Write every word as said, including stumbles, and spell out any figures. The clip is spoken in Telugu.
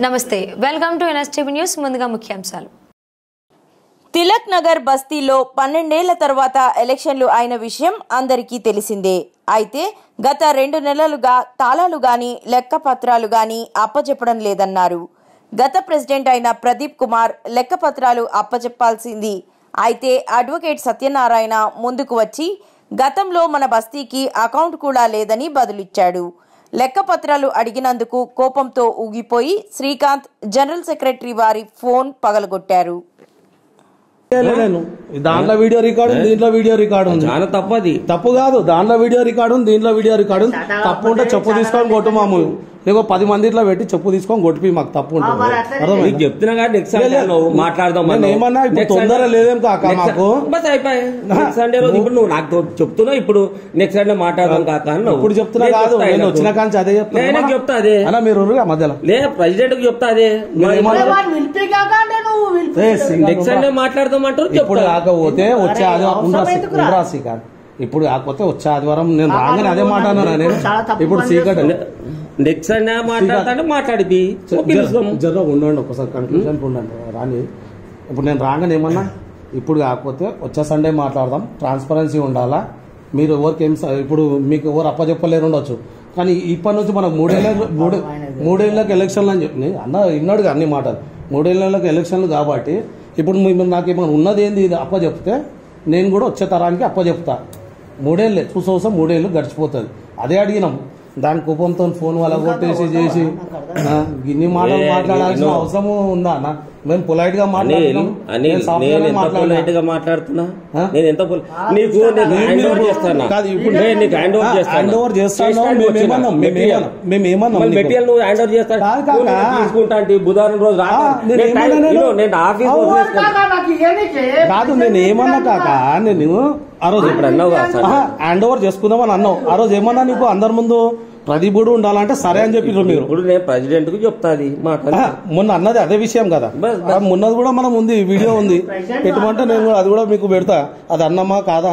నమస్తే, వెల్కమ్ టు ఎన్ఎస్టీవీ న్యూస్. ముందుగా ముఖ్యాంశాలు. తిలక్ నగర్ బస్తీలో పన్నెండేళ్ల తర్వాత ఎలక్షన్లు అయిన విషయం అందరికీ తెలిసిందే. అయితే గత రెండు నెలలుగా తాళాలు గాని లెక్క పత్రాలు గాని అప్పచెప్పడం లేదన్నారు. గత ప్రెసిడెంట్ అయిన ప్రదీప్ కుమార్ లెక్క పత్రాలు అప్పచెప్పాల్సింది. అయితే అడ్వకేట్ సత్యనారాయణ ముందుకు వచ్చి గతంలో మన బస్తీకి అకౌంట్ కూడా లేదని బదులిచ్చాడు. లెక్క పత్రాలు అడిగినందుకు కోపంతో ఊగిపోయి శ్రీకాంత్ జనరల్ సెక్రటరీ వారి ఫోన్ పగలగొట్టారు. దాంట్లో వీడియో రికార్డు దీంట్లో వీడియో రికార్డు ఉంది. తప్పది తప్పు కాదు. దాంట్లో వీడియో రికార్డు ఉంది, దీంట్లో వీడియో రికార్డు ఉంది. తప్పు ఉంటే చెప్పు తీసుకొని కొట్టు మాము. నీకు పది మంది ఇట్లా పెట్టి చెప్పు తీసుకొని కొట్టిపి, మాకు తప్పు ఉంటుంది చెప్తున్నా. మాట్లాడదాం ఏమన్నా ఇప్పుడు తొందర లేదేం కాక మాకు నెక్స్ట్ సండే రోజు ఇప్పుడు నువ్వు నాకు చెప్తున్నా. ఇప్పుడు నెక్స్ట్ సండే మాట్లాడదాం కాక ఇప్పుడు చెప్తున్నా కాదు. నేను వచ్చిన కానీ అదే చెప్తా చెప్తా అదే అన్న మీరు మధ్యలో లే ప్రెసిడెంట్ కి చెప్తా అదే నెక్స్ట్ సండే మాట్లాడదాం అంటారు. ఇప్పుడు కాకపోతే వచ్చే ఆదివారం శ్రీకాంత్ ఇప్పుడు కాకపోతే వచ్చే ఆదివారం నేను రాగానే అదే మాట అన్నా. నేను ఇప్పుడు సీకట్ నెక్స్ట్ సండే మాట్లాడతా మాట్లాడి జర ఉండండి ఒకసారి కన్క్లూజన్ ఉండండి రాని. ఇప్పుడు నేను రాగానే ఏమన్నా ఇప్పుడు కాకపోతే వచ్చే సండే మాట్లాడదాం. ట్రాన్స్పరెన్సీ ఉండాలా. మీరు ఎవరికి ఏం ఇప్పుడు మీకు ఎవరు అప్పచెప్పలేరు ఉండొచ్చు, కానీ ఇప్పటి నుంచి మనకు మూడేళ్ళ మూడు మూడేళ్ళకి ఎలక్షన్లు అని చెప్పి అన్న ఇన్నాడుగా అన్ని మాటలు. మూడేళ్ళకి ఎలక్షన్లు కాబట్టి ఇప్పుడు నాకు ఏమైనా ఉన్నది ఏంది ఇది అప్పచెప్తే నేను కూడా వచ్చే తరానికి అప్పచెప్తా. మూడేళ్ళే చూసవసం మూడేళ్ళు గడిచిపోతుంది. అదే అడిగినాం. దాని కోపంతో ఫోన్ వాళ్ళ కొట్టేసి చేసి ఇన్ని మాటలు మాట్లాడాల్సిన అవసరం ఉందా అన్న? మేము పొలైట్ గా మాట్లాడుతున్నాం. మాట్లాడుతున్నా నేను ఎంత నీకు హ్యాండ్ ఓవర్ చేస్తాను. హ్యాండ్ ఓవర్ చేస్తాను మేము ఏమన్నా మెటీరియల్ నువ్వు హ్యాండ్ ఓవర్ చేస్తాను తీసుకుంటా అంటే బుధవారం రోజు రా. నేను ఆఫీస్ కాదు నేను ఏమన్నా కాక నేను ఆ రోజు ఇప్పుడు అన్నావు హ్యాండ్ ఓవర్ చేసుకుందామని అన్నావు. ఆ రోజు ఏమన్నా నీకు అందరి ముందు ప్రదీప్ కూడా ఉండాలంటే సరే అని చెప్పి మీరు ఇప్పుడు నేను ప్రెసిడెంట్ కు చెప్తాది మొన్న అన్నది అదే విషయం కదా. మొన్నది కూడా మనం ఉంది, వీడియో ఉంది, పెట్టమంటే నేను అది కూడా మీకు పెడతా. అది అన్నమా కాదా.